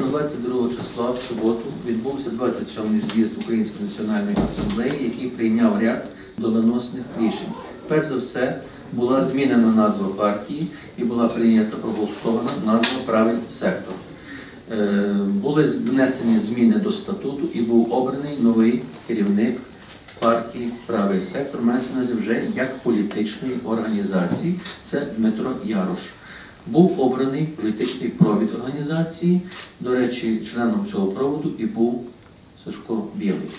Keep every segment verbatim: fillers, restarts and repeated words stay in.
двадцять другого числа в суботу відбувся двадцять сьомий з'їзд Української національної асамблеї, який прийняв ряд доленосних рішень. Перш за все, була змінена назва партії і була прийнята проголосована назва «Правий сектор». Були внесені зміни до статуту і був обраний новий керівник партії «Правий сектор», мається на увазі вже як політичної організації, це Дмитро Ярош. Був обраний політичний провід організації, до речі, членом цього проводу і був Сашко Білий.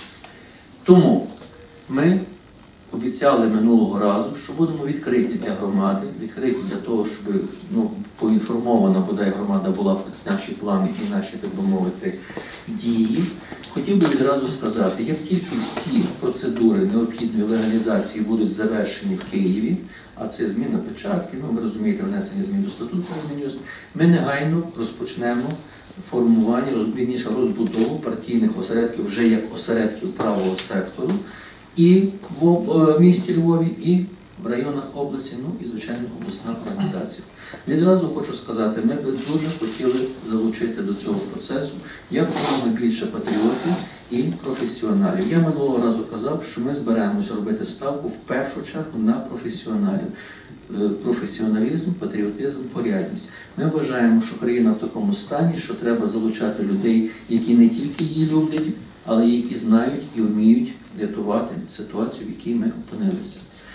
Тому ми обіцяли минулого разу, що будемо відкриті для громади, відкриті для того, щоб ну, поінформована бодай громада була про наші плани і наші, так би мовити, дії. Хотів би відразу сказати, як тільки всі процедури необхідної легалізації будуть завершені в Києві, а це зміна печатки, ну ви розумієте, внесення змін до статуту, ми негайно розпочнемо формування, вірніше розбудову партійних осередків вже як осередків правого сектору і в місті Львові, і в районах області, ну і, звичайно, обласна організація. Відразу хочу сказати, ми б дуже хотіли залучити до цього процесу як можна більше патріотів і професіоналів. Я минулого разу казав, що ми збираємося робити ставку в першу чергу на професіоналів. Професіоналізм, патріотизм, порядність. Ми вважаємо, що країна в такому стані, що треба залучати людей, які не тільки її люблять, але й які знають і вміють рятувати ситуацію, в якій ми опинилися.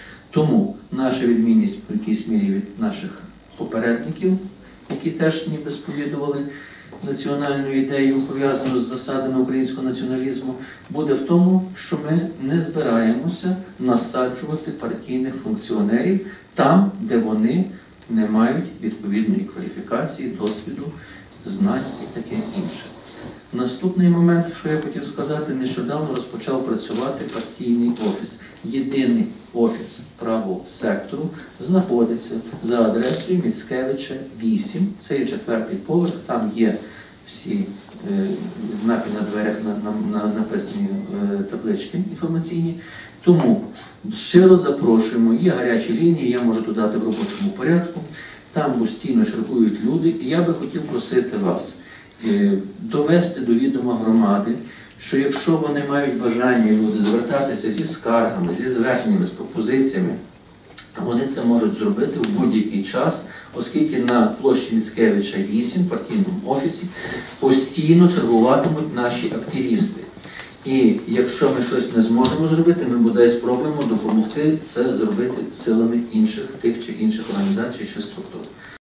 Тому наша відмінність в якійсь мірі від наших попередників, які теж ніби сповідували національну ідею, пов'язану з засадами українського націоналізму, буде в тому, що ми не збираємося насаджувати партійних функціонерів там, де вони не мають відповідної кваліфікації, досвіду, знань і таке інше. Наступний момент, що я хотів сказати, нещодавно розпочав працювати партійний офіс. Єдиний офіс правого сектору знаходиться за адресою Міцкевича, вісім. Це є четвертий поверх, там є всі е, знаки на дверях на, на, на, написані е, таблички інформаційні. Тому щиро запрошуємо, є гарячі лінії, я можу туди дати в робочому порядку, там постійно чергують люди, і я би хотів просити вас довести до відома громади, що якщо вони мають бажання люди звертатися зі скаргами, зі зверненнями, з пропозиціями, вони це можуть зробити в будь-який час, оскільки на площі Міцкевича, вісім, в партійному офісі, постійно чергуватимуть наші активісти. І якщо ми щось не зможемо зробити, ми бодай спробуємо допомогти це зробити силами інших, тих чи інших організацій чи структур.